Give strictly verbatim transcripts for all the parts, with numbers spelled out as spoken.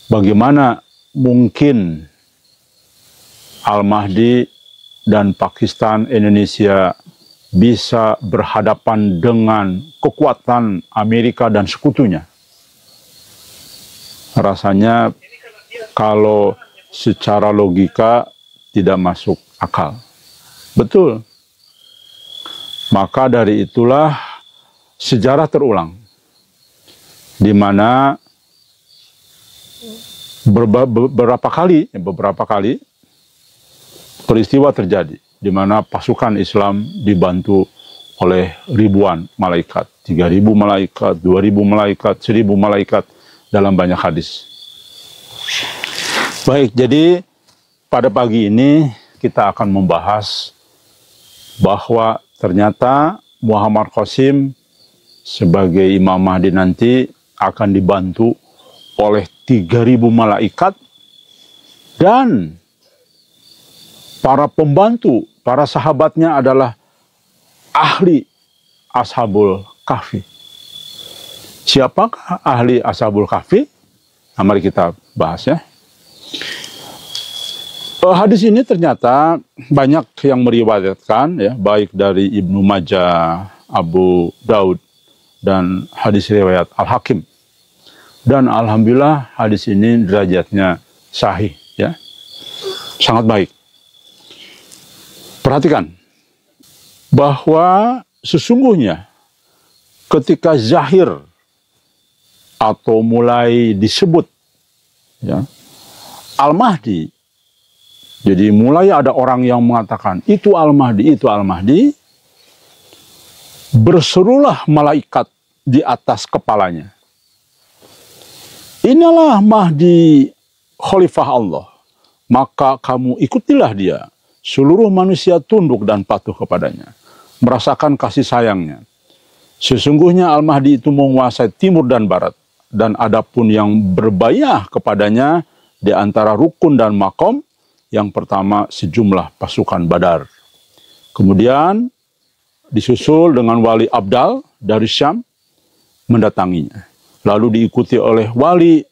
bagaimana mungkin Al-Mahdi dan Pakistan, Indonesia bisa berhadapan dengan kekuatan Amerika dan sekutunya. Rasanya kalau secara logika tidak masuk akal. Betul. Maka dari itulah sejarah terulang, di mana beberapa kali, beberapa kali peristiwa terjadi, di mana pasukan Islam dibantu oleh ribuan malaikat, tiga ribu malaikat, dua ribu malaikat, seribu malaikat dalam banyak hadis. Baik, jadi pada pagi ini kita akan membahas bahwa ternyata Muhammad Qasim sebagai Imam Mahdi nanti akan dibantu oleh tiga ribu malaikat, dan para pembantu, para sahabatnya adalah ahli Ashabul Kahfi. Siapakah ahli Ashabul Kahfi? Nah, mari kita bahas ya. Uh, hadis ini ternyata banyak yang meriwayatkan ya, baik dari Ibnu Majah, Abu Daud, dan hadis riwayat Al-Hakim. Dan alhamdulillah hadis ini derajatnya sahih ya. Sangat baik. Perhatikan bahwa sesungguhnya ketika zahir atau mulai disebut ya, Al-Mahdi, jadi mulai ada orang yang mengatakan itu Al-Mahdi, itu Al-Mahdi, berserulah malaikat di atas kepalanya, inilah Mahdi Khalifah Allah, maka kamu ikutilah dia. Seluruh manusia tunduk dan patuh kepadanya, merasakan kasih sayangnya. Sesungguhnya Al-Mahdi itu menguasai timur dan barat, dan adapun yang berbayah kepadanya di antara rukun dan makom, yang pertama sejumlah pasukan Badar. Kemudian disusul dengan wali Abdal dari Syam mendatanginya. Lalu diikuti oleh wali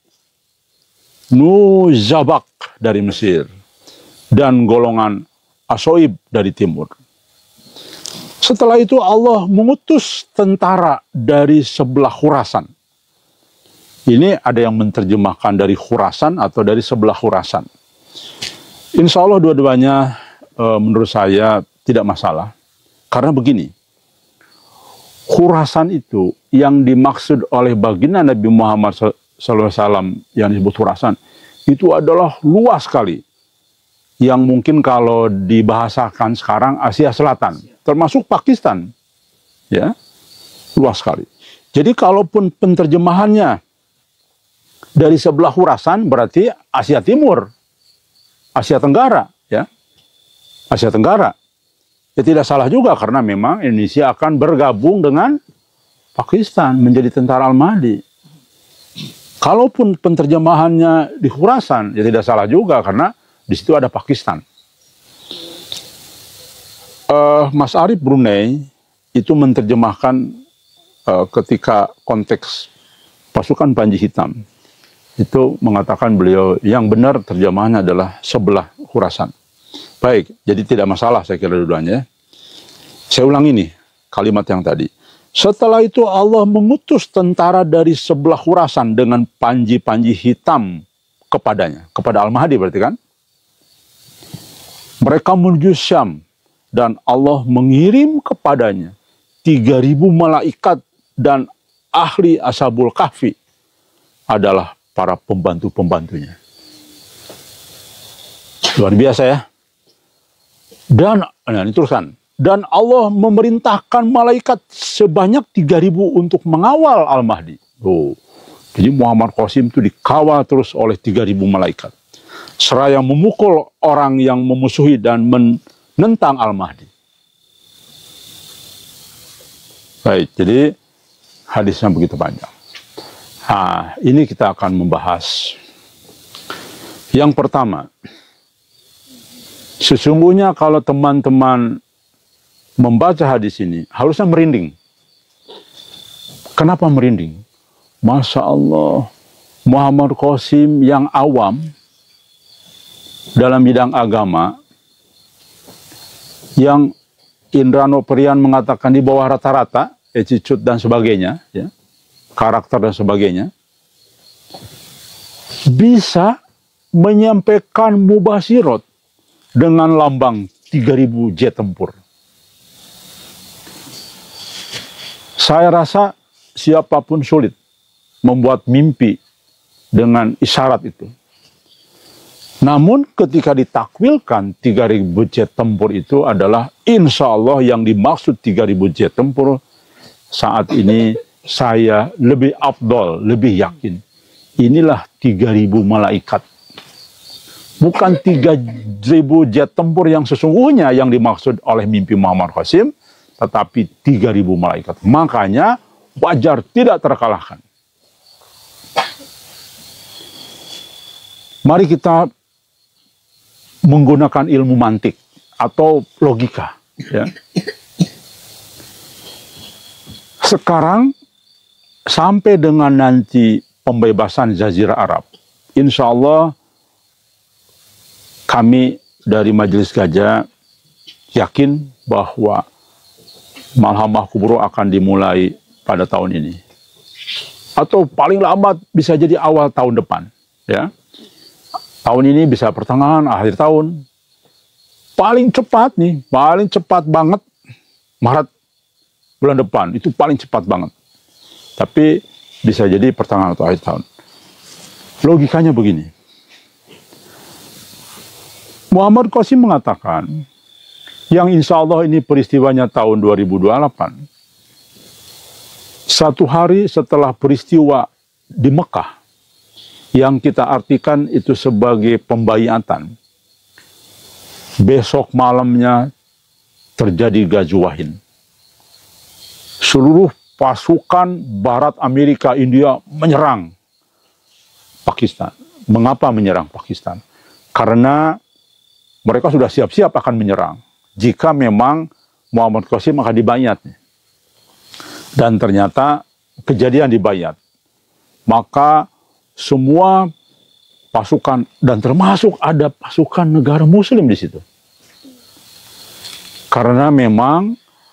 Nuzabak dari Mesir dan golongan Asoib dari timur. Setelah itu Allah mengutus tentara dari sebelah Khurasan. Ini ada yang menerjemahkan dari Khurasan atau dari sebelah Khurasan. Insya Allah dua-duanya e, menurut saya tidak masalah. Karena begini, Khurasan itu yang dimaksud oleh baginda Nabi Muhammad shallallahu alaihi wasallam yang disebut Khurasan, itu adalah luas sekali. Yang mungkin kalau dibahasakan sekarang Asia Selatan, termasuk Pakistan, ya, luas sekali. Jadi kalaupun penterjemahannya dari sebelah Khurasan berarti Asia Timur, Asia Tenggara, ya, Asia Tenggara. Ya tidak salah juga karena memang Indonesia akan bergabung dengan Pakistan menjadi tentara Al-Mahdi. Kalaupun penterjemahannya di Khurasan, ya tidak salah juga karena di situ ada Pakistan. Uh, Mas Arif Brunei itu menerjemahkan uh, ketika konteks pasukan Panji Hitam. Itu mengatakan beliau yang benar terjemahannya adalah sebelah Khurasan. Baik, jadi tidak masalah saya kira dua-duanya. Saya ulangi nih kalimat yang tadi. Setelah itu Allah mengutus tentara dari sebelah Khurasan dengan panji-panji hitam kepadanya. Kepada Al-Mahdi berarti kan? Mereka menuju Syam dan Allah mengirim kepadanya tiga ribu malaikat dan ahli Ashabul Kahfi adalah para pembantu-pembantunya. Luar biasa ya. Dan, nah ini terusan. Dan Allah memerintahkan malaikat sebanyak tiga ribu untuk mengawal Al-Mahdi. Oh, jadi Muhammad Qasim itu dikawal terus oleh tiga ribu malaikat. Seraya memukul orang yang memusuhi dan menentang Al-Mahdi. Baik, jadi hadisnya begitu panjang. Nah, ini kita akan membahas. Yang pertama, sesungguhnya kalau teman-teman membaca hadis ini, harusnya merinding. Kenapa merinding? Masya Allah, Muhammad Qasim yang awam dalam bidang agama, yang Indrano Priyan mengatakan di bawah rata-rata, attitude dan sebagainya, ya, karakter dan sebagainya, bisa menyampaikan mubasyirat dengan lambang tiga ribu jet tempur. Saya rasa siapapun sulit membuat mimpi dengan isyarat itu. Namun ketika ditakwilkan tiga ribu jet tempur itu adalah insya Allah yang dimaksud tiga ribu jet tempur, saat ini saya lebih afdol, lebih yakin. Inilah tiga ribu malaikat. Bukan tiga ribu jet tempur yang sesungguhnya yang dimaksud oleh mimpi Muhammad Qasim, tetapi tiga ribu malaikat. Makanya wajar tidak terkalahkan. Mari kita menggunakan ilmu mantik atau logika. Ya. Sekarang sampai dengan nanti pembebasan Jazirah Arab, insya Allah kami dari Majelis Gajah yakin bahwa Malhamah Kubro akan dimulai pada tahun ini. Atau paling lambat bisa jadi awal tahun depan. Ya. Tahun ini bisa pertengahan, akhir tahun. Paling cepat nih, paling cepat banget Maret bulan depan. Itu paling cepat banget. Tapi bisa jadi pertengahan atau akhir tahun. Logikanya begini. Muhammad Qasim mengatakan, yang insya Allah ini peristiwanya tahun dua ribu dua puluh delapan. Satu hari setelah peristiwa di Mekah, yang kita artikan itu sebagai pembayatan. Besok malamnya terjadi Ghazwahin. Seluruh pasukan Barat Amerika, India menyerang Pakistan. Mengapa menyerang Pakistan? Karena mereka sudah siap-siap akan menyerang. Jika memang Muhammad Qasim akan dibayat. Dan ternyata kejadian dibayat. Maka semua pasukan, dan termasuk ada pasukan negara muslim di situ. Karena memang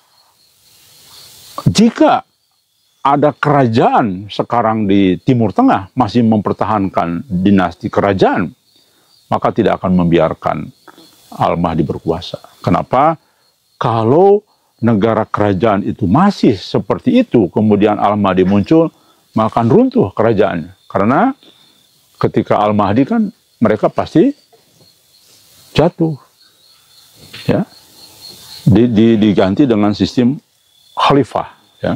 jika ada kerajaan sekarang di Timur Tengah masih mempertahankan dinasti kerajaan, maka tidak akan membiarkan Al-Mahdi berkuasa. Kenapa? Kalau negara kerajaan itu masih seperti itu, kemudian Al-Mahdi muncul, maka akan runtuh kerajaannya. Karena ketika Al-Mahdi kan mereka pasti jatuh. Ya. Di, di, diganti dengan sistem khalifah. Ya.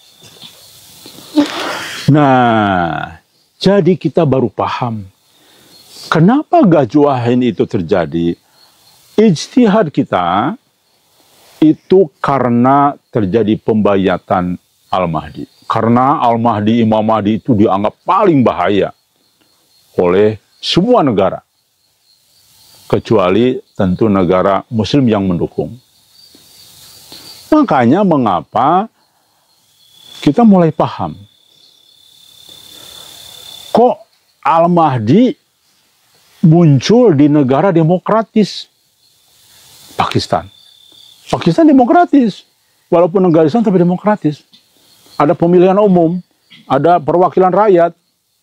Nah, jadi kita baru paham kenapa Ghazwahin itu terjadi. Ijtihad kita itu karena terjadi pembayatan Al-Mahdi. Karena Al-Mahdi, Imam Mahdi itu dianggap paling bahaya oleh semua negara. Kecuali tentu negara Muslim yang mendukung. Makanya mengapa kita mulai paham. Kok Al-Mahdi muncul di negara demokratis? Pakistan. Pakistan demokratis. Walaupun negara Islam tapi demokratis. Ada pemilihan umum, ada perwakilan rakyat.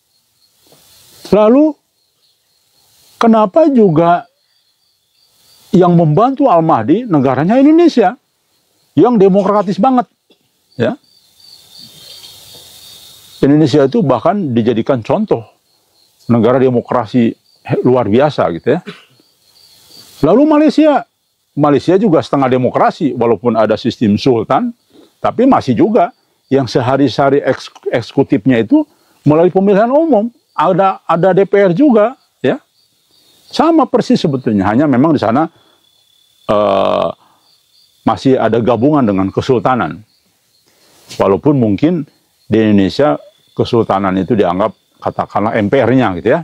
Lalu, kenapa juga yang membantu Al-Mahdi negaranya Indonesia? Yang demokratis banget. Ya. Indonesia itu bahkan dijadikan contoh negara demokrasi luar biasa gitu ya. Lalu Malaysia, Malaysia juga setengah demokrasi walaupun ada sistem sultan, tapi masih juga yang sehari-hari eksekutifnya itu melalui pemilihan umum. Ada ada D P R juga, ya. Sama persis sebetulnya, hanya memang di sana uh, masih ada gabungan dengan kesultanan. Walaupun mungkin di Indonesia kesultanan itu dianggap katakanlah M P R-nya gitu ya.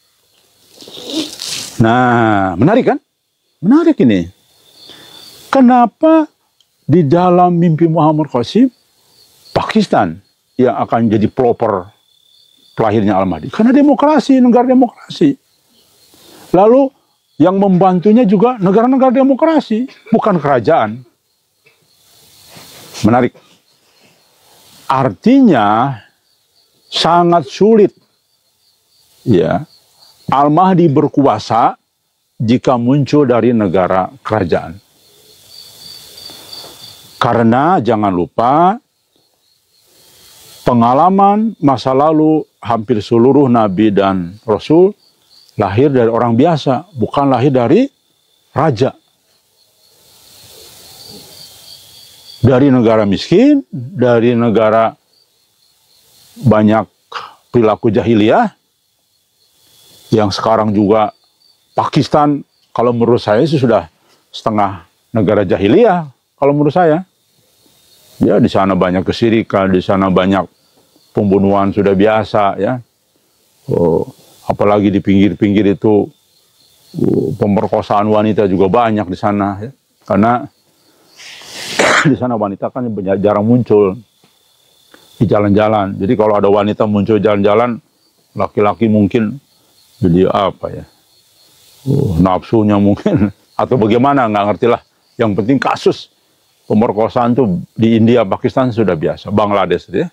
Nah, menarik kan? Menarik ini. Kenapa di dalam mimpi Muhammad Qasim Pakistan yang akan jadi pelopor lahirnya Al-Mahdi? Karena demokrasi, negara demokrasi. Lalu yang membantunya juga negara-negara demokrasi, bukan kerajaan. Menarik. Artinya sangat sulit ya Al-Mahdi berkuasa jika muncul dari negara kerajaan. Karena jangan lupa pengalaman masa lalu hampir seluruh nabi dan rasul lahir dari orang biasa, bukan lahir dari raja. Dari negara miskin, dari negara banyak perilaku jahiliyah, yang sekarang juga Pakistan, kalau menurut saya sih sudah setengah negara jahiliyah, kalau menurut saya. Ya, di sana banyak kesirikan, di sana banyak pembunuhan sudah biasa, ya. Oh, apalagi di pinggir-pinggir itu uh, pemerkosaan wanita juga banyak di sana, ya. Karena di sana wanita kan jarang muncul di jalan-jalan. Jadi kalau ada wanita muncul jalan-jalan, laki-laki mungkin jadi apa ya? Uh, nafsunya mungkin atau bagaimana, nggak ngerti lah. Yang penting kasus pemerkosaan tuh di India, Pakistan sudah biasa, Bangladesh ya.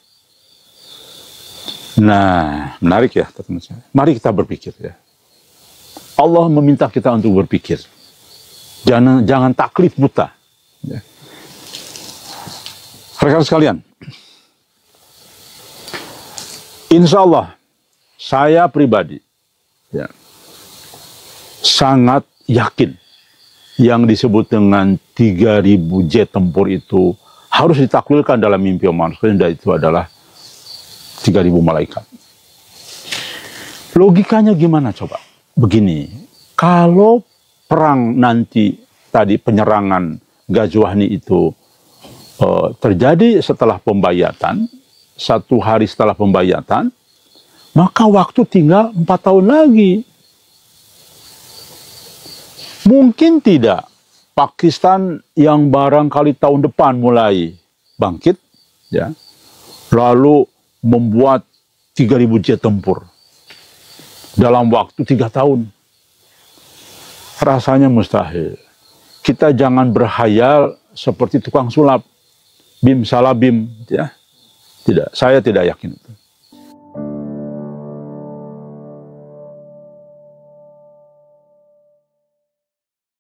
Nah, menarik ya teman-teman saya. Mari kita berpikir ya. Allah meminta kita untuk berpikir. Jangan jangan taklif buta. Ya. Rekan sekalian, insya Allah saya pribadi ya, sangat yakin yang disebut dengan tiga ribu jet tempur itu harus ditakwilkan dalam mimpi manusia, dan itu adalah tiga ribu malaikat. Logikanya gimana coba? Begini, kalau perang nanti tadi penyerangan Ghazwani itu uh, terjadi setelah pembayatan, satu hari setelah pembayatan, maka waktu tinggal empat tahun lagi. Mungkin tidak Pakistan yang barangkali tahun depan mulai bangkit, ya, lalu membuat tiga ribu jet tempur dalam waktu tiga tahun. Rasanya mustahil. Kita jangan berhayal seperti tukang sulap, bim salah bim, ya. Tidak, saya tidak yakin itu.